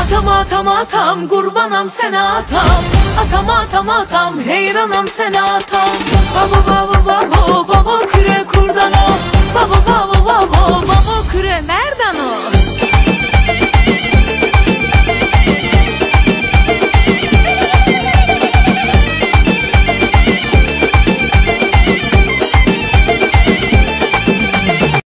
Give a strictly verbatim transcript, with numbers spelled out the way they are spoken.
Atam atam atam kurbanam sen atam. Atam atam atam heyranam sen atam. Baba baba baba baba küre kurdano. Baba baba baba baba küre merdano.